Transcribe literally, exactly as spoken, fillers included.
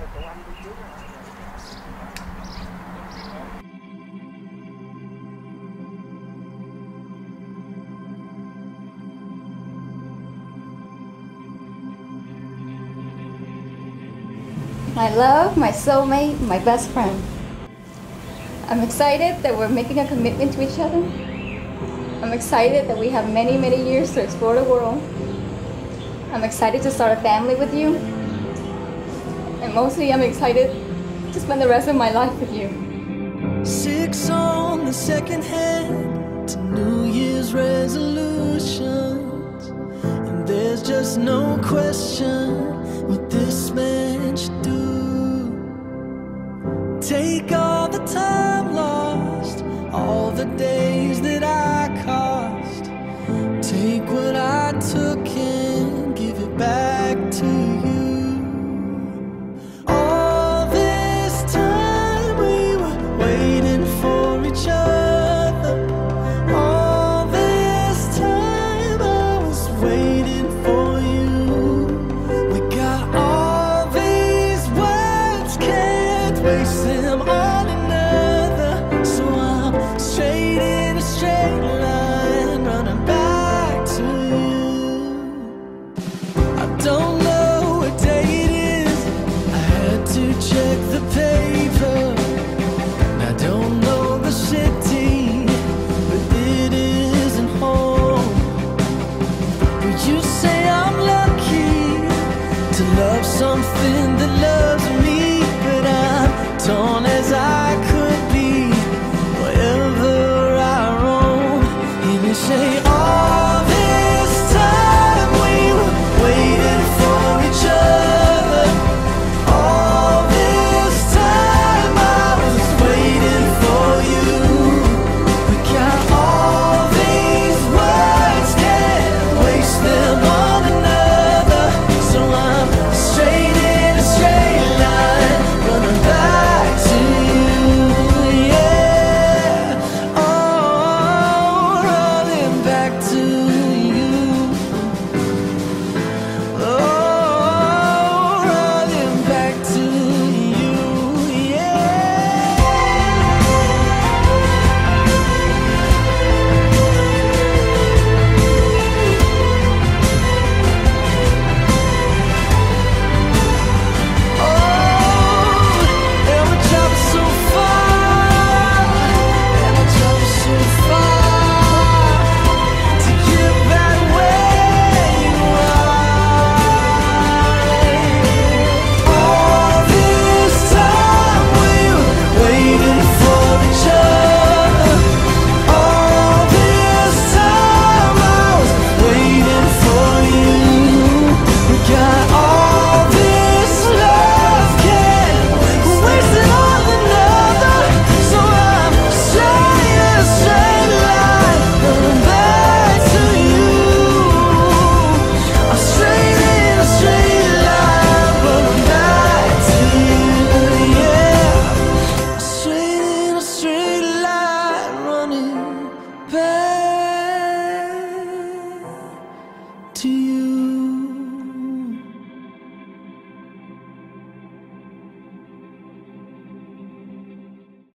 My love, my soulmate, my best friend. I'm excited that we're making a commitment to each other. I'm excited that we have many, many years to explore the world. I'm excited to start a family with you. And mostly I'm excited to spend the rest of my life with you. Six on the second hand to New Year's resolutions. And there's just no question what this man should do. Take all the time lost, all the days that I cost. Take what I took and give it back to you. All this time we were waiting for each other. All this time I was waiting for you. We got all these words, can't waste them on another. So I'm straight in a straight line, running back to you. I don't know what day it is, I had to check the paper. I don't know the city, but it isn't home. But you say I'm lucky to love something